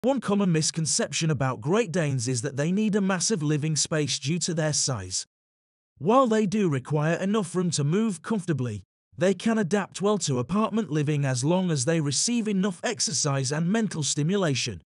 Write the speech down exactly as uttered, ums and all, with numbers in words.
One common misconception about Great Danes is that they need a massive living space due to their size. While they do require enough room to move comfortably, they can adapt well to apartment living as long as they receive enough exercise and mental stimulation.